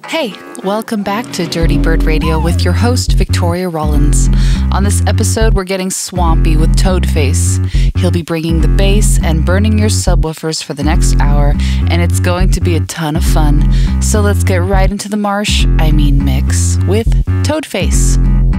Hey, welcome back to Dirtybird Radio with your host, Victoria Rollins. On this episode, we're getting swampy with Toadface. He'll be bringing the bass and burning your subwoofers for the next hour, and it's going to be a ton of fun. So let's get right into the mix with Toadface.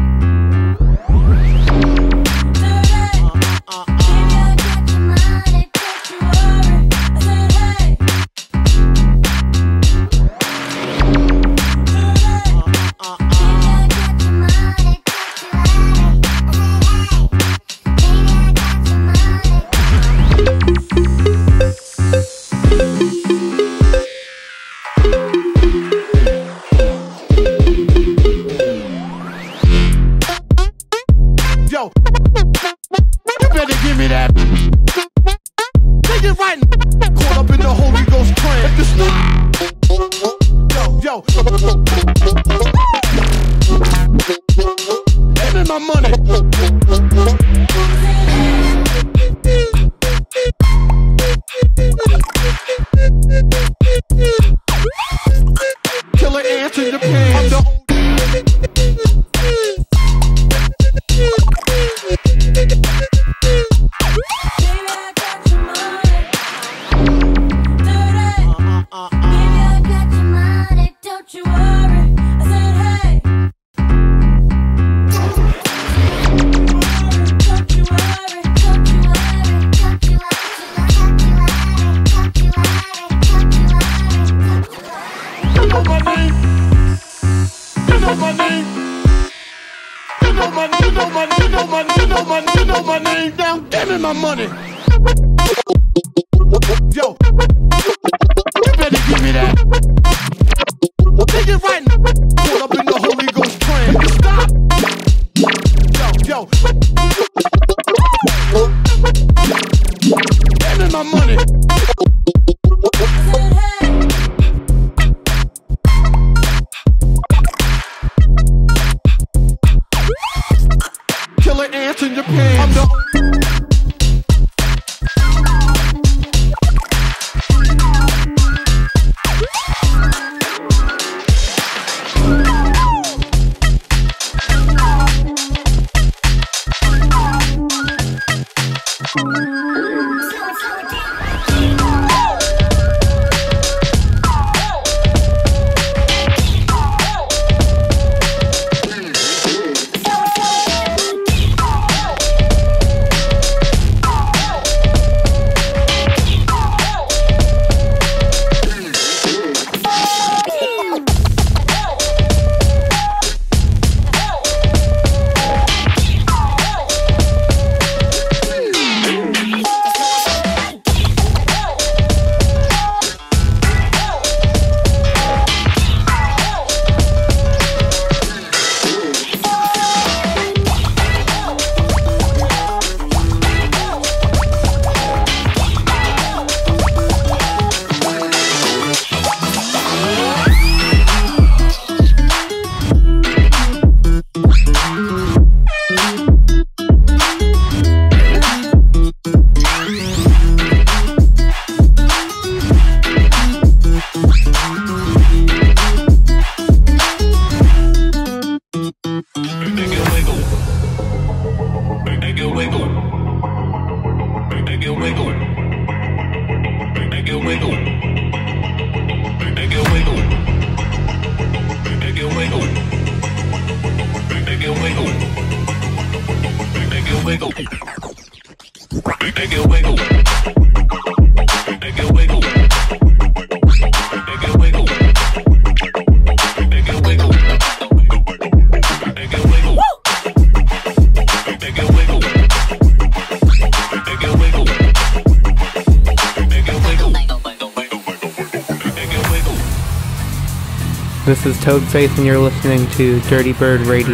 This is Toadface and you're listening to Dirtybird Radio.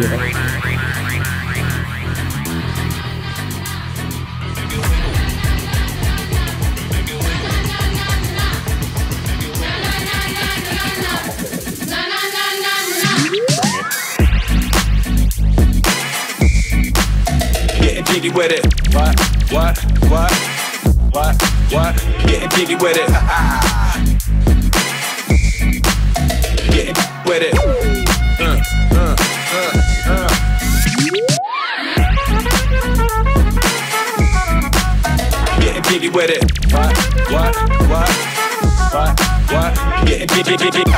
Getting jiggy with it. What? Getting jiggy with it. Getting with it. Getting jiggy with it. What? Getting jiggy.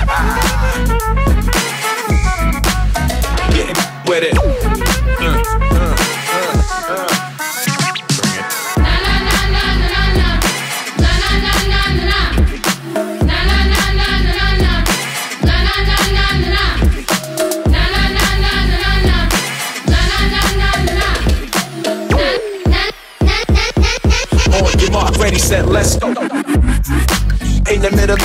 Getting with it. Ready, set, let's go. In the middle.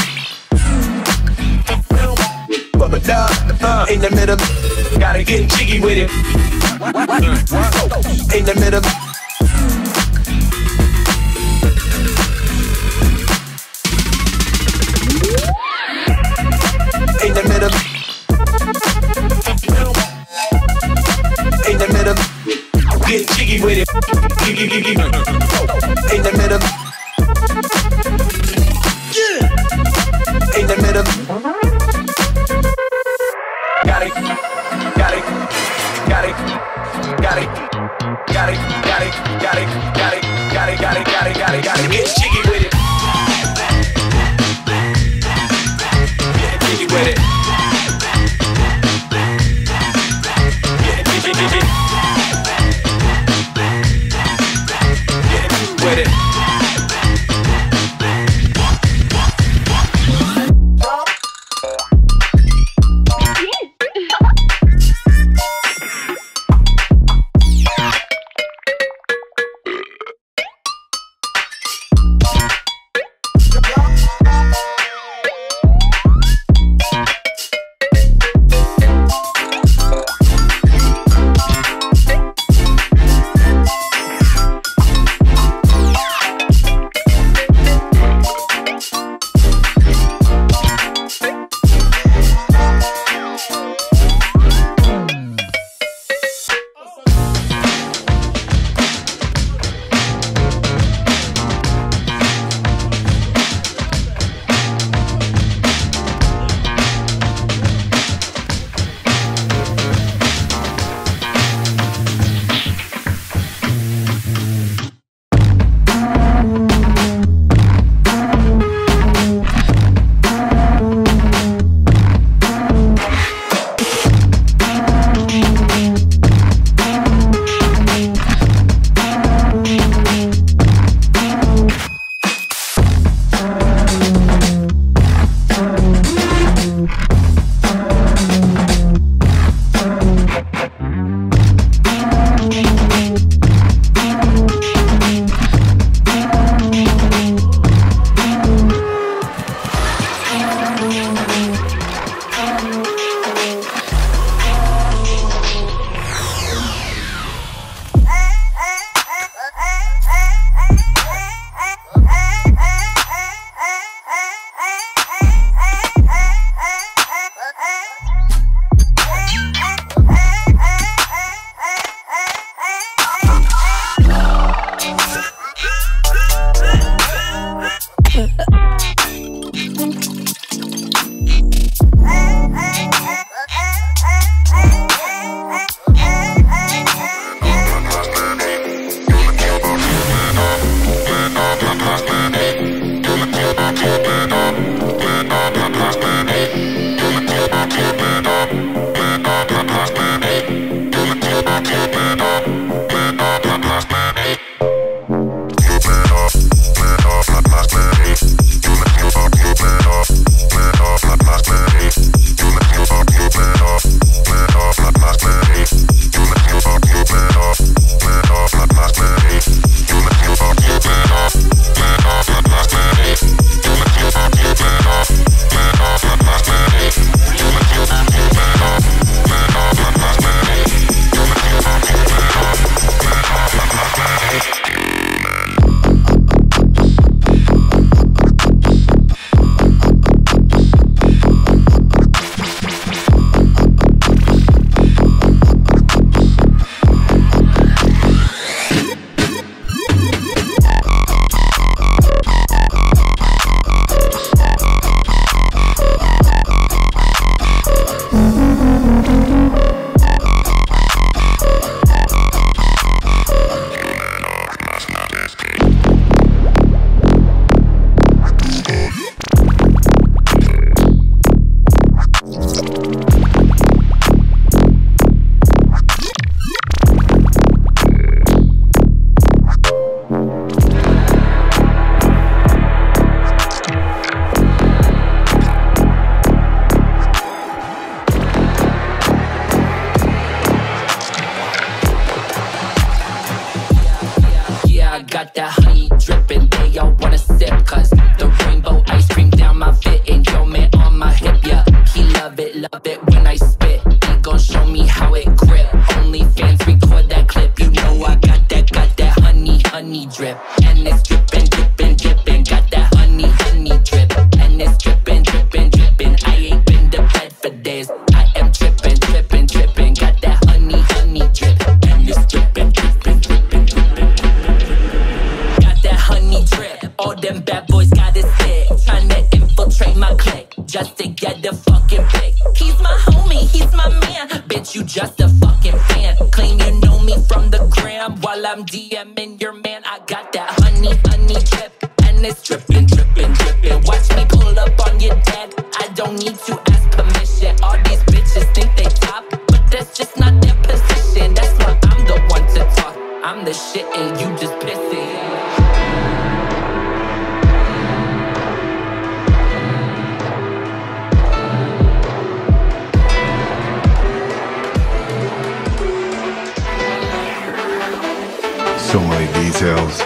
In the middle. Gotta get jiggy with it. In the middle. In the middle. In the middle. Get jiggy with it. In the middle. In the middle. Got it. Get jiggy with it. Get jiggy with it. Get jiggy. Get with it. I got that honey dripping. They all wanna sip, cause the rainbow ice cream down my fit. And yo man on my hip, yeah, he love it when I spit. He gon' show me how it grip. Only fans record that clip. You know I got that honey drip. And it's drippin', drippin', drippin'. Got that honey drip. And it's drippin', drippin', drippin'. I ain't been to bed for days. I am trippin', trippin', trippin'. Got that honey drip. And it's drippin', drippin', drippin', drippin'. Got that honey drip. All them bad boys got it sick. Tryna infiltrate my clique just to get the fucking pick. He's my homie, he's my man. Bitch, you just a fucking fan. Claim you know me from the gram while I'm DMing your man. I got that honey drip. And it's drippin', drippin', drippin'. Watch me pull up on your dad. I don't need to ask permission. All these bitches think they top, but that's just not their position. That's why I'm the one to talk. I'm the shit and you just pissing. So many details.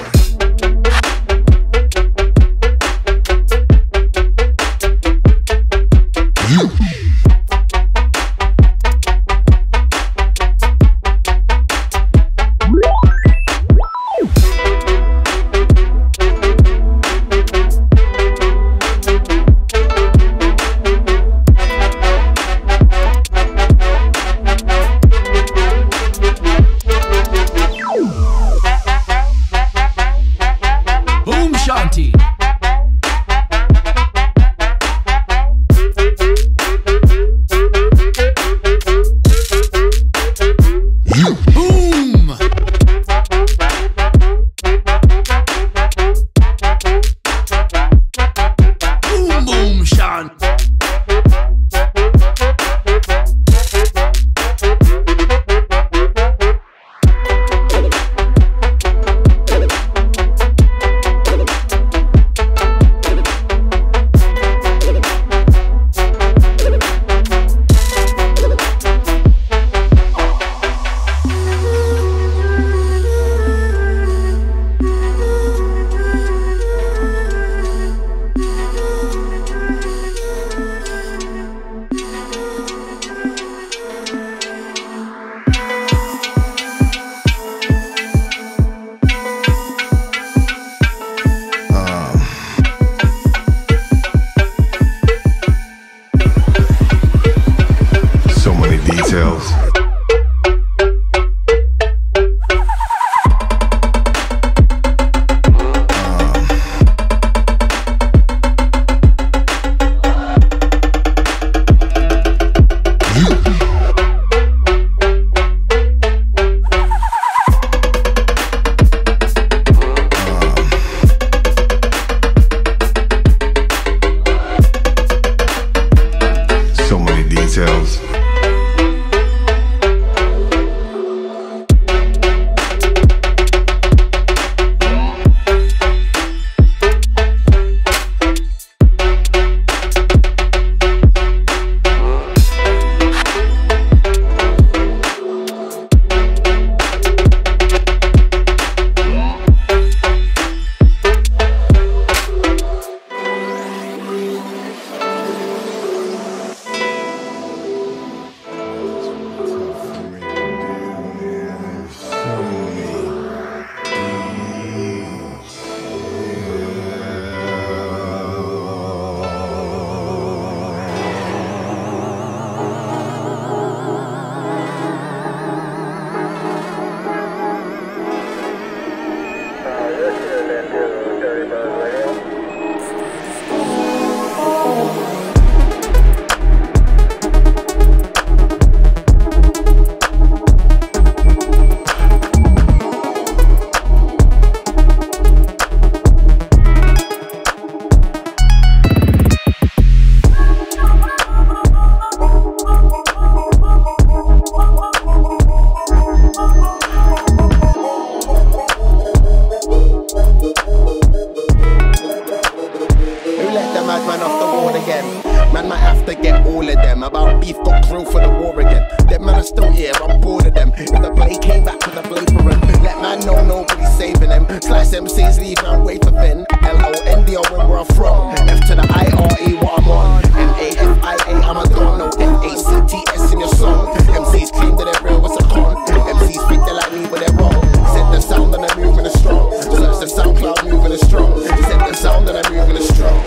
still here, I'm bored of them. If the play came back to the play for him, let man know nobody's saving them. Slice MCs, leave man way for thin. L-O-N-D-O when where I'm from. F to the I-R-E, what I'm on. M-A-F-I-A, I'm a don. No F-A-C-T-S in your song. MCs claim that they're real, what's a con? MCs think they're like me, but they're wrong. Set the sound and they're moving it strong. Search the SoundCloud, moving it strong. Set the sound and they're moving it strong.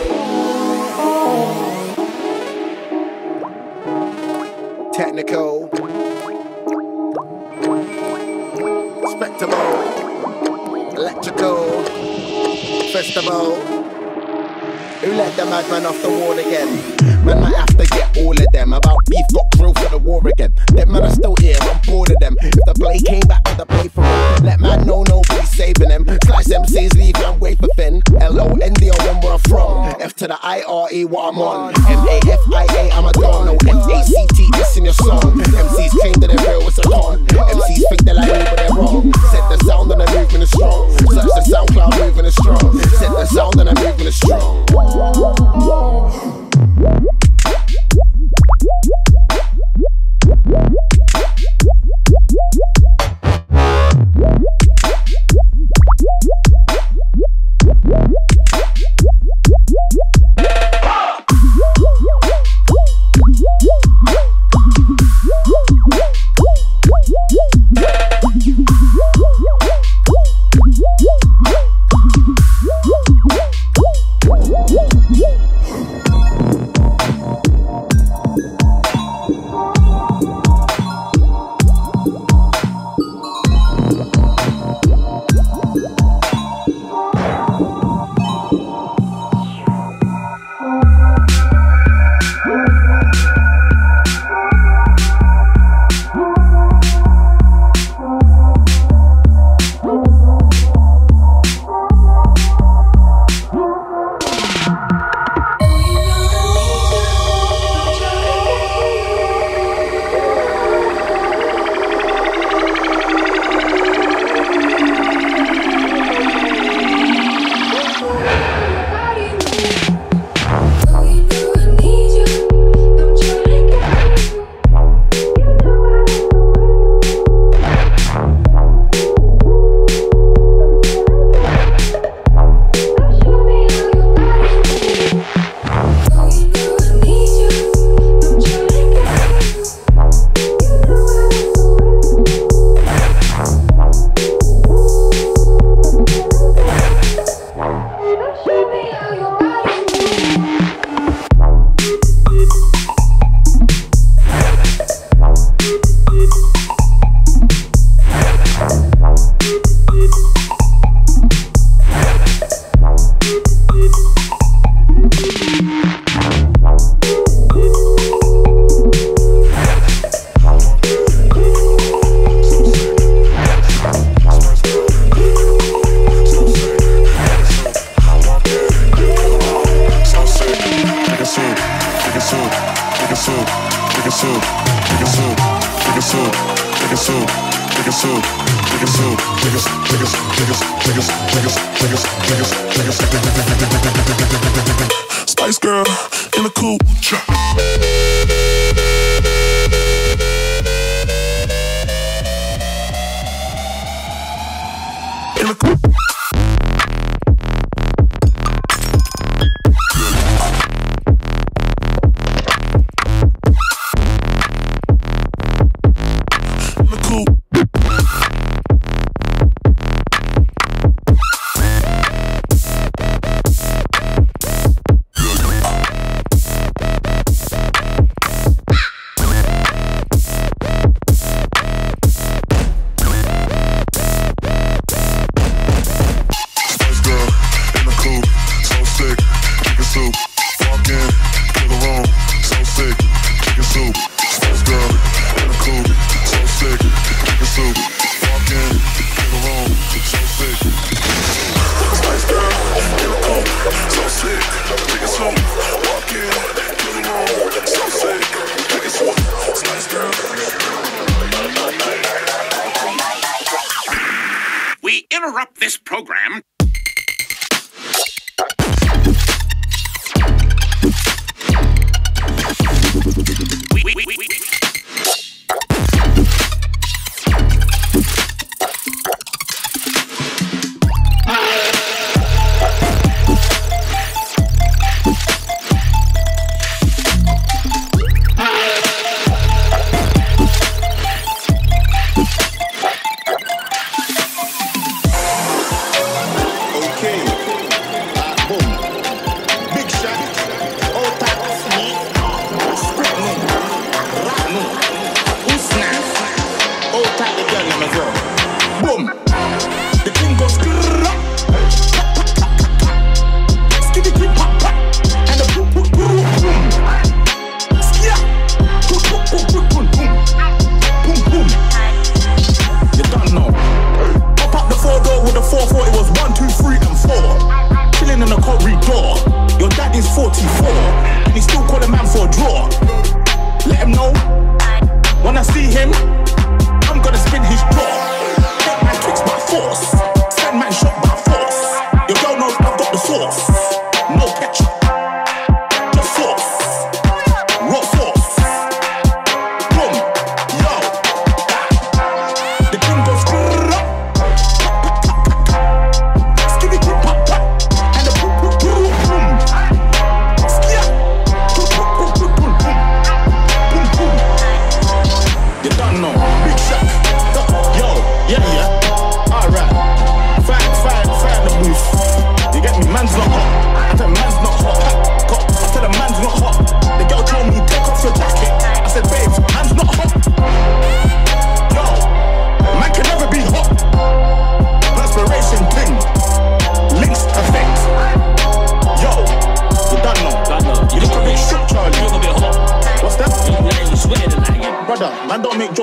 Technical, spectacle, electrical, festival. Who let the madman off the wall again? Man might have to get all of them. About beef got grilled for the war again. Them man are still here, I'm bored of them. If the play came back with the play for them, let man know nobody's saving them. Slice MCs, leave man way for thin. L-O-N-D-O when where I'm from. F to the I-R-E, what I'm on. M-A-F-I-A, I'm a don. No F-A-C-T-S in your song. MCs claim that they're real, it's a con. MCs think they're like me, but they're wrong. Set the sound and the movement is strong. Search the SoundCloud, moving is strong. Set the sound and the movement is strong. Spice girl in a coupe. In a coupe. We interrupt this program.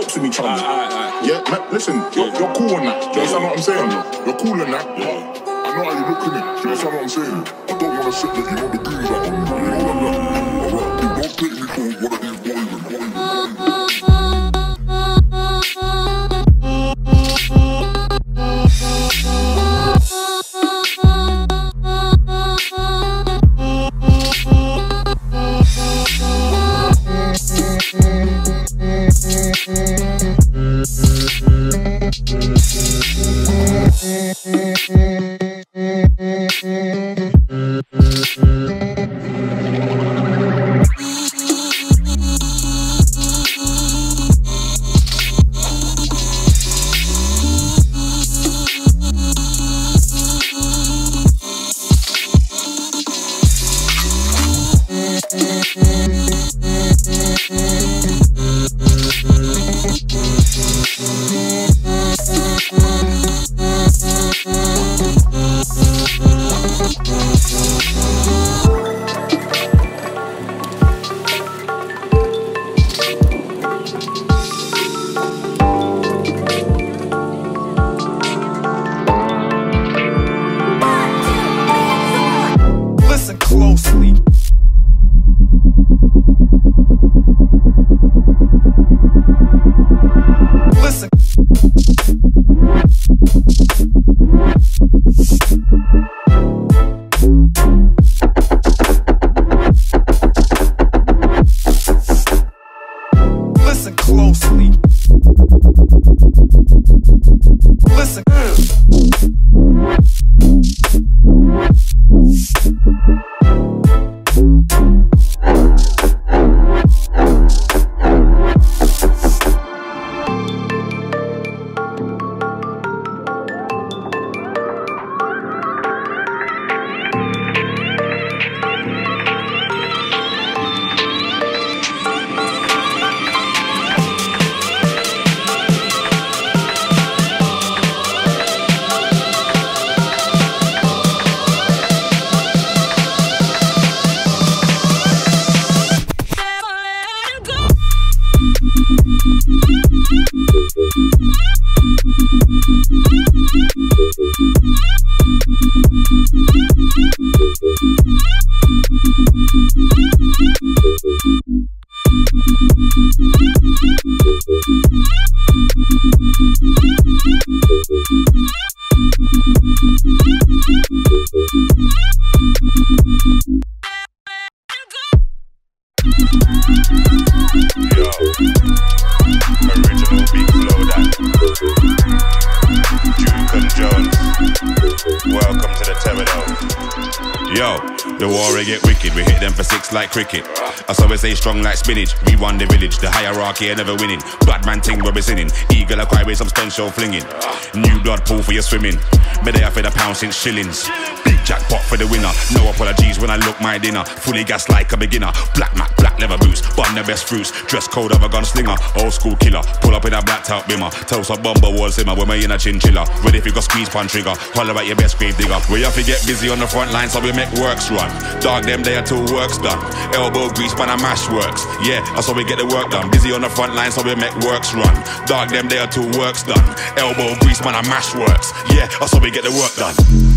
steps with each other. Yeah, man, listen, you're cool on that. Do you understand what I'm saying? You're cool on that. I know how you look at it. Do you understand what I'm saying? I don't want to sit there, you know, the goons out on me. You know what I'm saying? Alright, don't take me for one of these boys. Like cricket, I saw it say strong like spinach. We won the village, the hierarchy never winning. Blood man ting where we sinning. Eagle acquire with some stench show flinging. New blood pool for your swimming. But they for the pound since shillings. Big jackpot for the winner. No apologies when I look my dinner. Fully gas like a beginner. Black Mac, black leather boots. Bun the best fruits. Dress code of a gunslinger. Old school killer. Pull up in a blacked out bimmer. Toast a bomber wall simmer. When we in a chinchilla. Ready if you got squeeze pan trigger. Holler at your best grave digger. We have to get busy on the front line so we make works run. Dog them there till work's done. Elbow grease man and mash works. Yeah, that's how we get the work done. Busy on the front line so we make works run. Dog them there till work's done. Elbow grease man and mash works. Yeah, that's how we get the work done.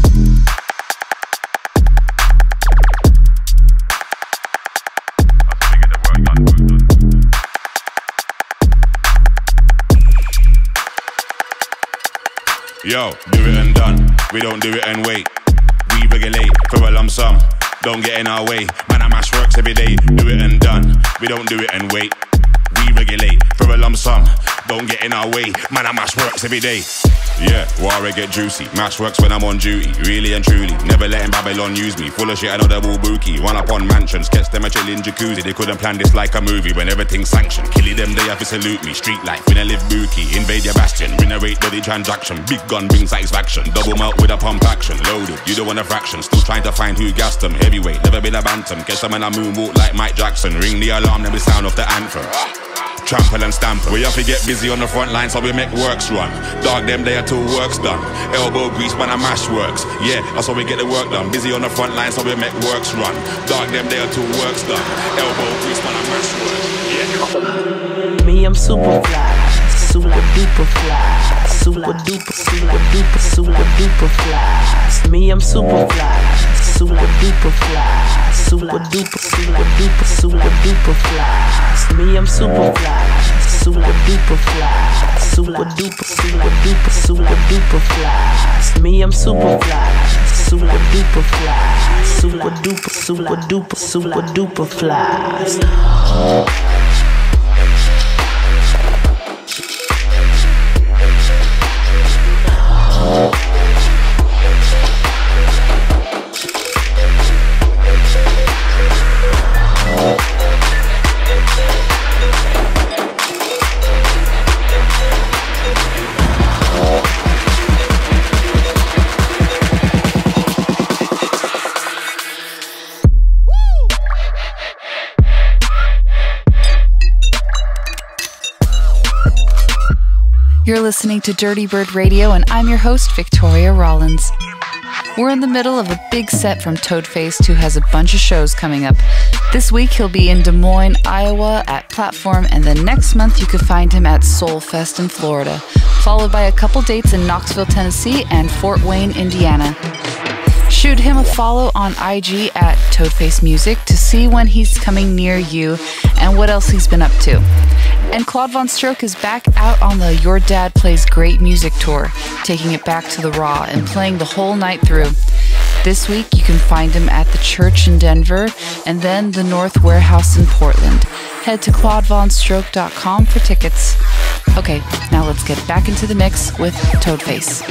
Yo, do it and done. We don't do it and wait. We regulate for a lump sum. Don't get in our way. Man, I mash works every day. Do it and done. We don't do it and wait. We regulate for a lump sum. Don't get in our way. Man, I mash works every day. Yeah, warrior get juicy. Mash works when I'm on duty. Really and truly. Never letting Babylon use me. Full of shit, I know they're all bookie. One up on mansions. Catch them a chillin' jacuzzi. They couldn't plan this like a movie when everything's sanctioned. Killing them, they have to salute me. Street life, we don't live bookie. Invade your bastion. Renovate bloody transaction. Big gun brings satisfaction. Double melt with a pump action. Loaded, you don't want a fraction. Still trying to find who gassed them. Heavyweight, never been a bantam. Catch them when I moonwalk like Mike Jackson. Ring the alarm, then we sound off the anthem. Trample and stamp. We have to get busy on the front line so we make works run. Dog them there till work's done. Elbow grease man and mash works. Yeah, that's how we get the work done. Busy on the front line so we make works run. Dog them there till work's done. Elbow grease man and mash works. Yeah. Me, I'm super fly. super duper fly. Super duper, super duper, super duper fly. Me, I'm super fly. Super duper fly. Super duper, super duper, super duper fly. Me, I'm super fly. Super duper fly. Super duper, super duper, super duper fly. Me, I'm super fly. Super duper fly. Super duper, super duper, super duper flies. You're listening to Dirtybird Radio, and I'm your host, Victoria Rollins. We're in the middle of a big set from Toadface, who has a bunch of shows coming up. This week he'll be in Des Moines, Iowa at Platform, and then next month you can find him at Soul Fest in Florida, followed by a couple dates in Knoxville, Tennessee and Fort Wayne, Indiana. Shoot him a follow on IG at Toadface Music to see when he's coming near you and what else he's been up to. And Claude Von Stroke is back out on the Your Dad Plays Great Music tour, taking it back to the Raw and playing the whole night through. This week you can find him at the Church in Denver and then the North Warehouse in Portland. Head to claudevonstroke.com for tickets. Okay, now let's get back into the mix with Toadface.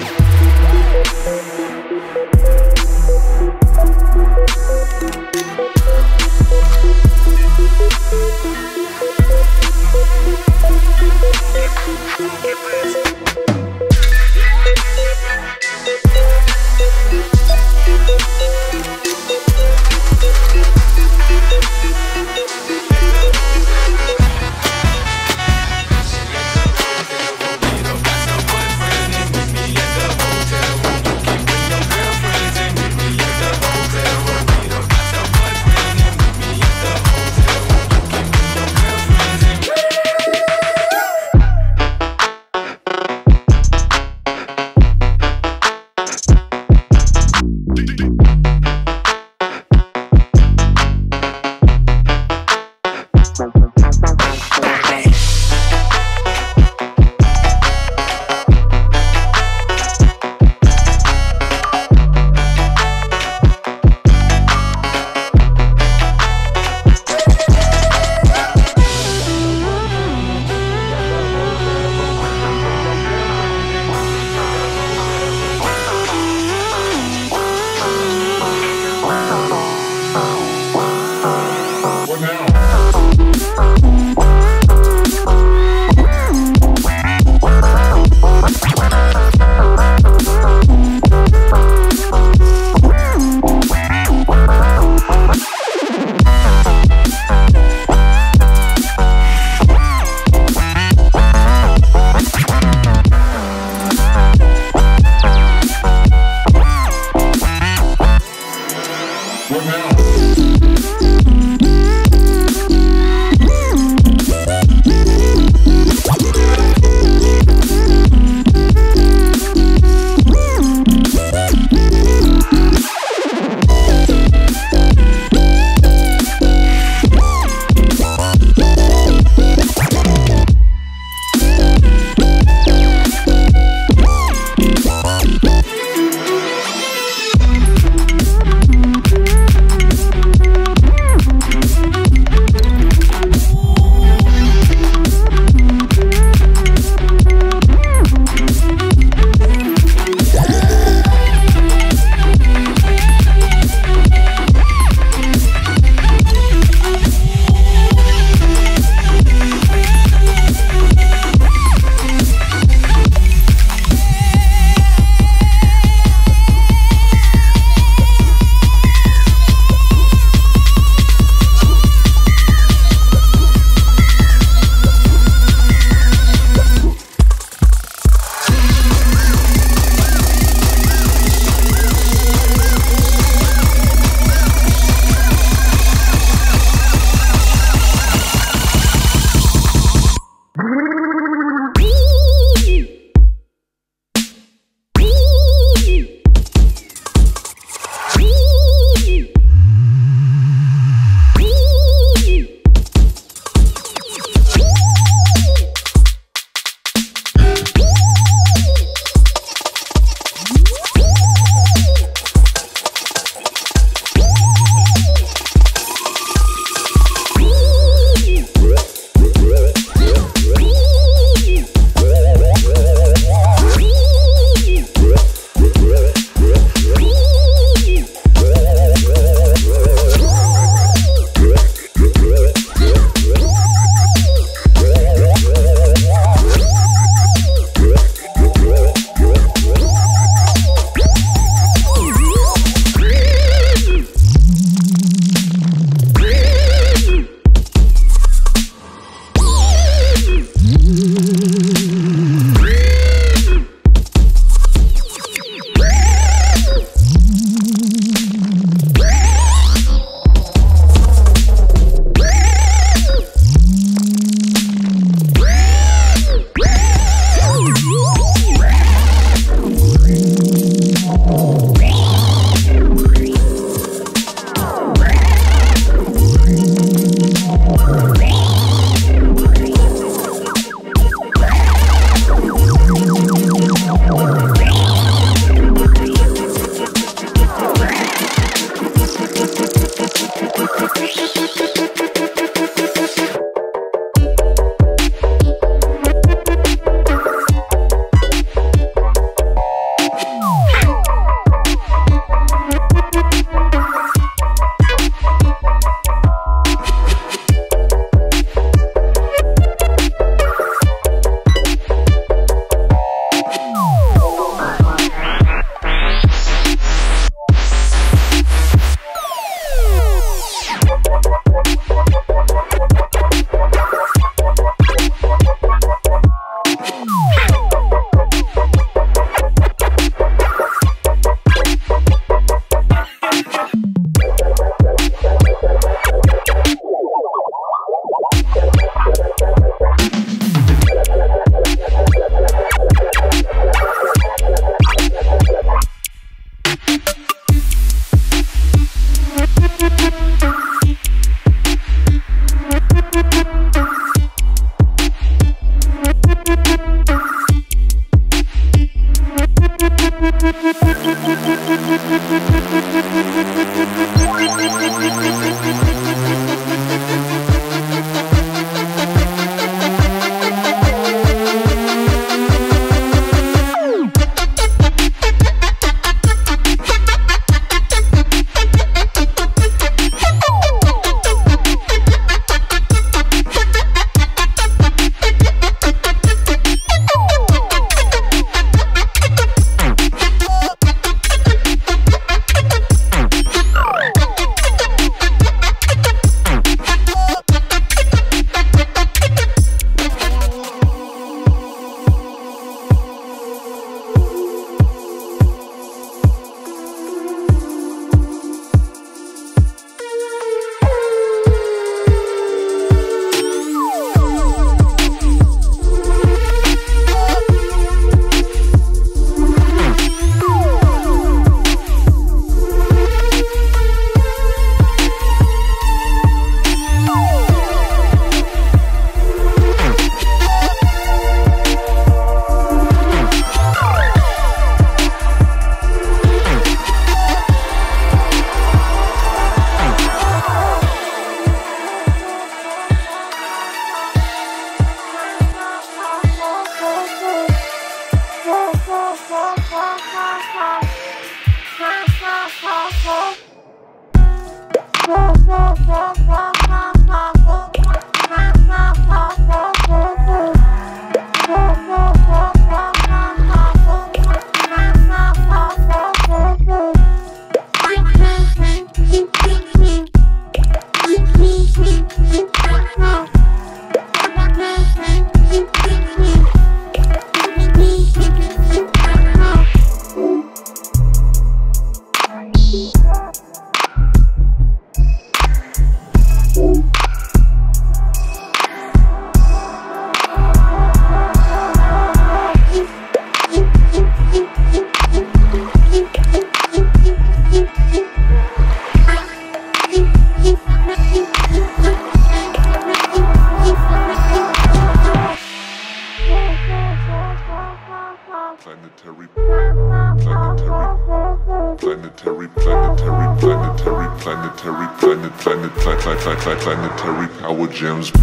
planetary power gems.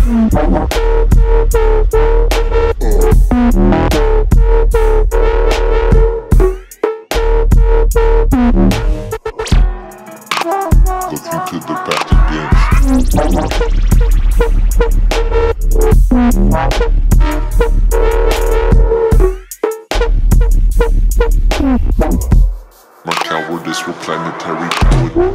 Looking to the back again. My cowardice with planetary power.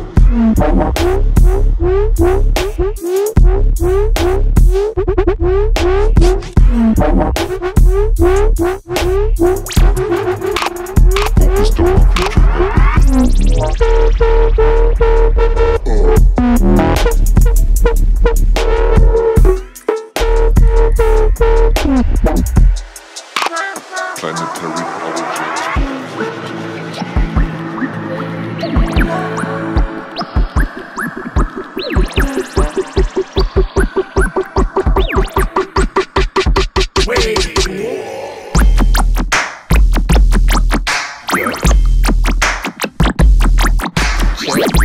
Planetary power jets. Wait.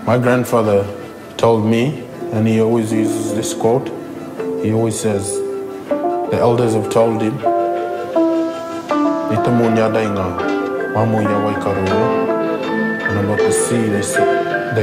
My grandfather told me, and he always uses this quote. He always says, the elders have told him, and about the sea, they said,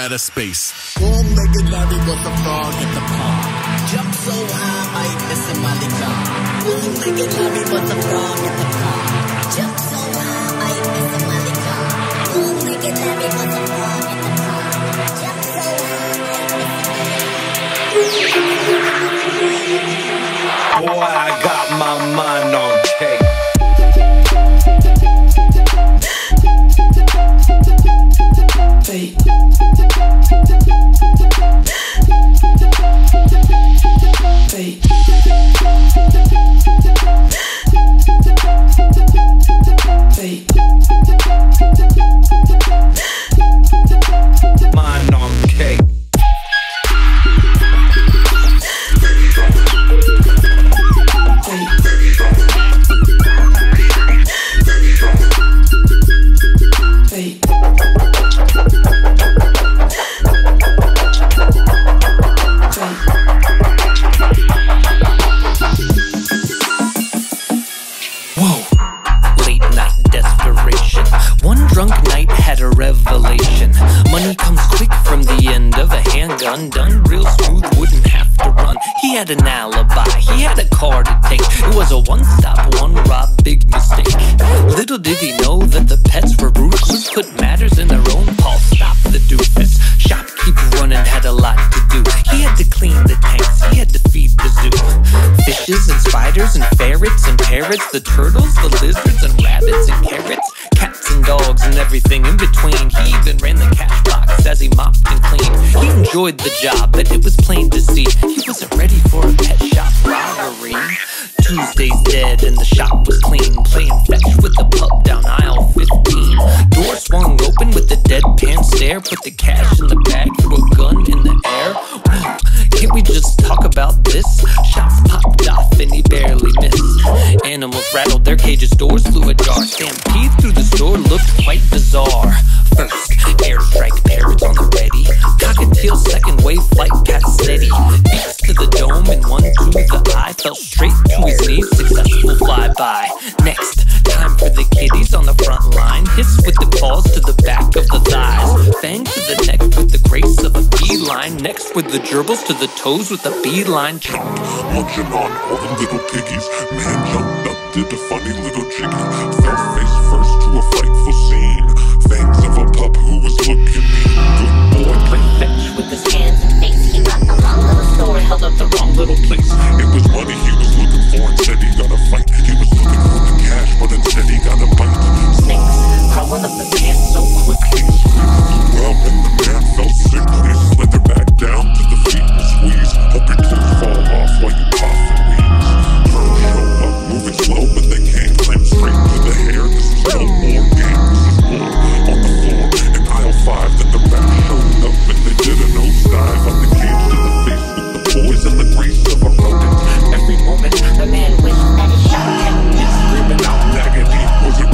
outer space. Four-legged Larry was a frog at the park. Jumped so high, might miss a molly car. Four-legged Larry was a frog at the park. Jumped so high, might miss a molly car. Four-legged Larry was a frog at the park. Jumped so high, might miss a molly car. Boy, I got my mind on cake. Fate. Fate. Fate. Mind on cake. Done real smooth, wouldn't have to run. He had an alibi, he had a car to take. It was a one-stop, one-rob, big mistake. Little did he know that the pets were ruthless, put matters in their own paw, stop the doofus. Shopkeep running had a lot to do. He had to clean the tanks, he had to feed the zoo. Fishes and spiders and ferrets and parrots, the turtles, the lizards and rabbits and carrots, cats and dogs and everything in between. He even ran the cash box as he mopped and cleaned. He enjoyed the job, but it was plain to see he wasn't ready for a pet shop robbery. Tuesday's dead and the shop was clean, playing fetch with the pup down aisle 15. Door swung open with the deadpan stare, put the cash in the bag, threw a gun in the air. Whoa, can't we just talk about this? Shots popped off and he barely missed. Animals rattled their cages, doors flew ajar. Stampede through the store looked quite bizarre. First, airstrike parrots on the ready. Cockatiel, second wave flight path steady. Beaks to the dome and one to the eye. Fell straight to his knees, successful flyby. Next, time for the kitties on the front line. Hiss with the paws to the back of the thighs. Fang to the neck with the grace of a feline. Next with the gerbils to the toes with a beeline. Munching on all the little piggies. Man jumped up, did a funny little jiggy. Fell face first to a frightful scene. Fangs of a pup who was looking mean. Good boy, play fetch with his hands and face. He got the wrong little store, held up the wrong little place. It was money he was looking for, instead he got a fight. He was looking for the cash, but instead he got a bite. Snakes crawling up the pants so quickly. Well, and the man felt sickly. Slither back down to the feet and squeeze. Hope your clothes fall off while you puff and wheeze. Turns show up, moving slow, but they can't climb straight to the hair. This is no more game, this is blood on the floor. In aisle 5, then the rap showed up and they did a nosedive on the cage to the face with the poise and the grace of a rodent. Every moment, the man wished that his shot had missed. Screaming out in agony, was it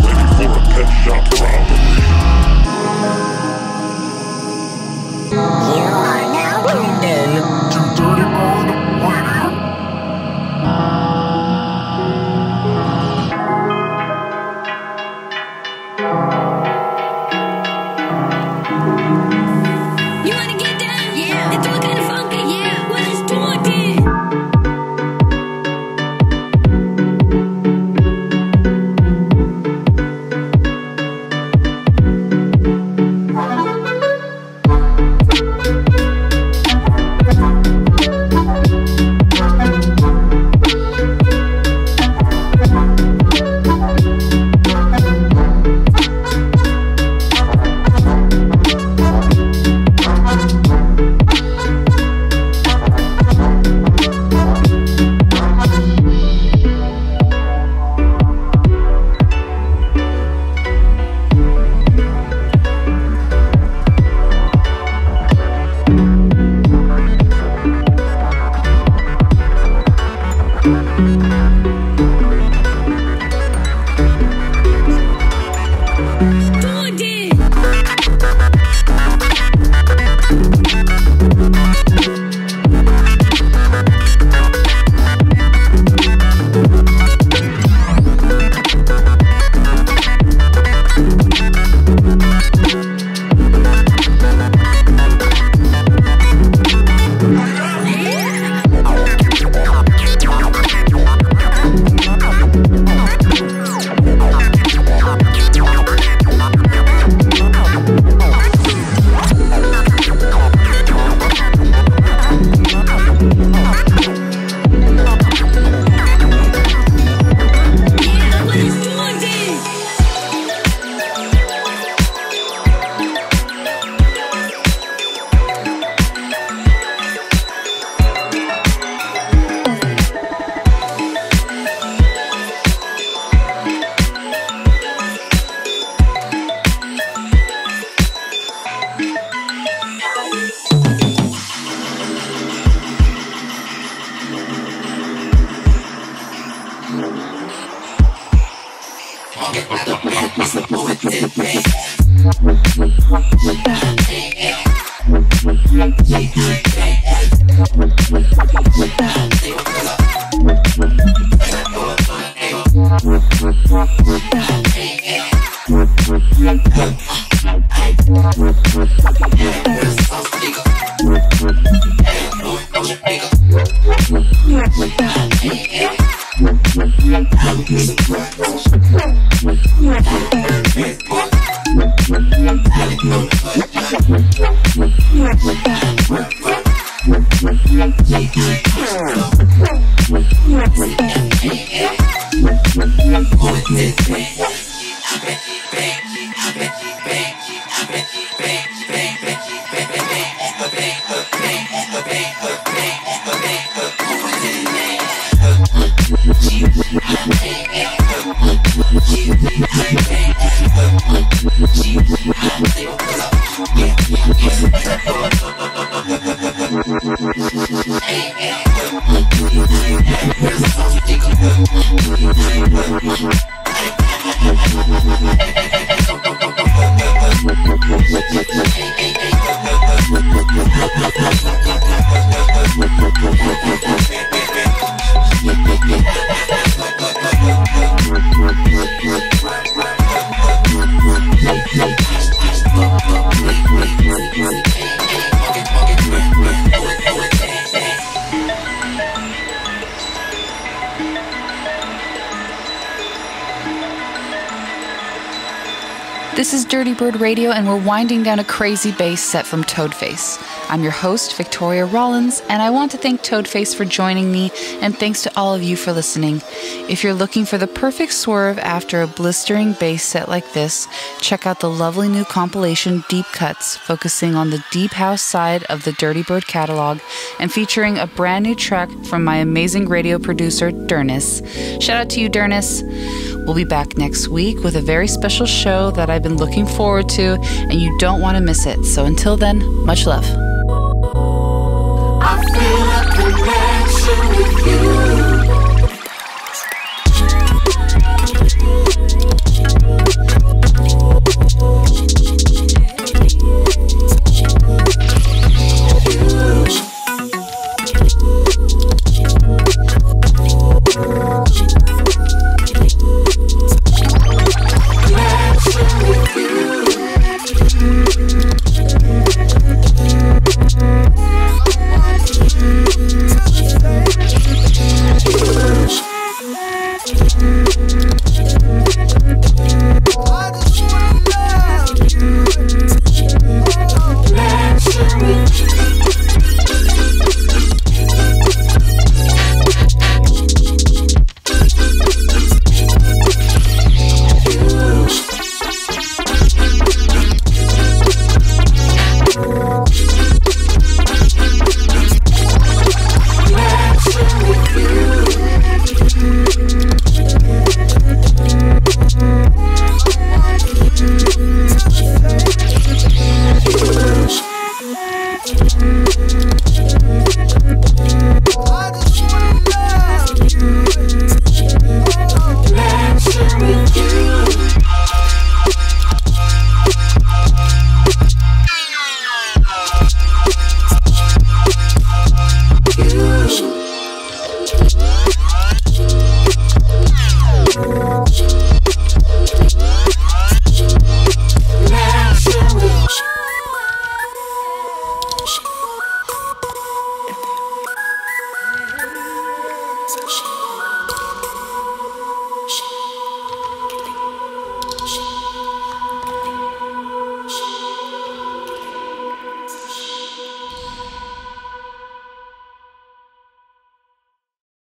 This is Dirtybird Radio, and we're winding down a crazy bass set from Toadface. I'm your host, Victoria Rollins, and I want to thank Toadface for joining me, and thanks to all of you for listening. If you're looking for the perfect swerve after a blistering bass set like this, check out the lovely new compilation Deep Cuts, focusing on the deep house side of the Dirtybird catalog, and featuring a brand new track from my amazing radio producer, Dernis. Shout out to you, Dernis. We'll be back next week with a very special show that I've been looking forward to, and you don't want to miss it. So until then, much love. I feel a connection with you.